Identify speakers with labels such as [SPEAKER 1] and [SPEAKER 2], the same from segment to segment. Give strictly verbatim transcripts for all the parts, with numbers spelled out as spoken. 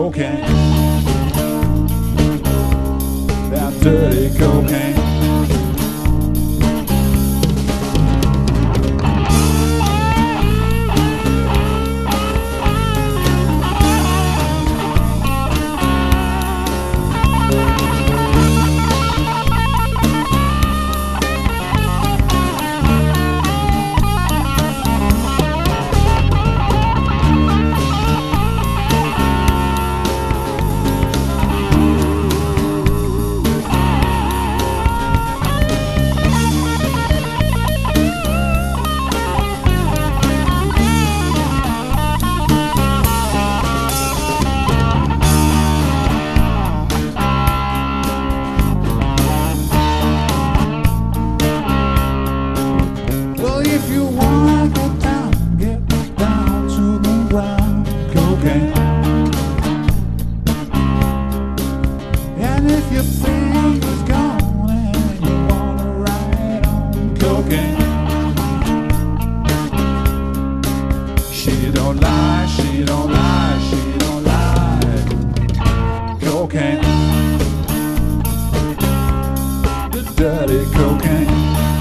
[SPEAKER 1] cocaine, that dirty cocaine. If you wanna get down, get down to the ground, cocaine. And if your finger's gone and you wanna ride on cocaine, she don't lie, she don't lie, she don't lie. Cocaine, the dirty cocaine.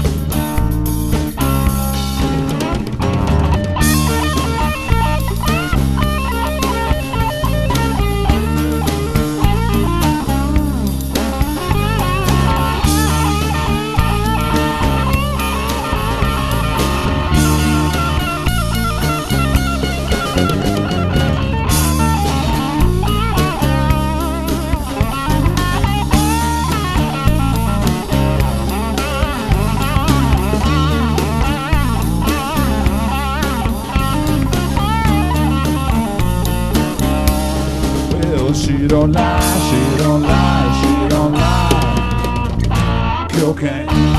[SPEAKER 1] She don't lie, she don't lie, she don't lie. Cocaine.